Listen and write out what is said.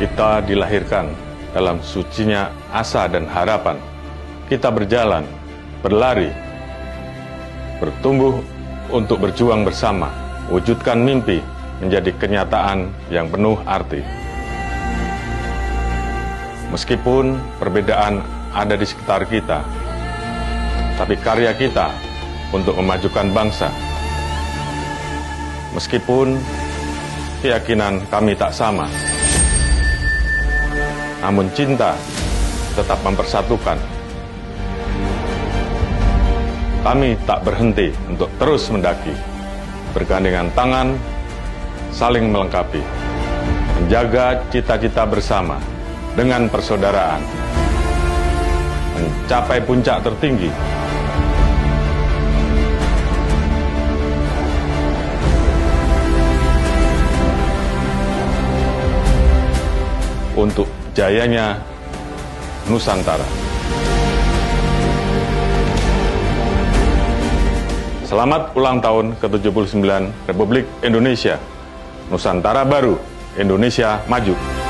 Kita dilahirkan dalam sucinya asa dan harapan. Kita berjalan, berlari, bertumbuh untuk berjuang bersama, wujudkan mimpi menjadi kenyataan yang penuh arti. Meskipun perbedaan ada di sekitar kita, tapi karya kita untuk memajukan bangsa. Meskipun keyakinan kami tak sama, namun cinta tetap mempersatukan. Kami tak berhenti untuk terus mendaki, bergandengan tangan, saling melengkapi, menjaga cita-cita bersama dengan persaudaraan, mencapai puncak tertinggi. Untuk jayanya Nusantara. Selamat ulang tahun ke-79 Republik Indonesia. Nusantara baru, Indonesia maju.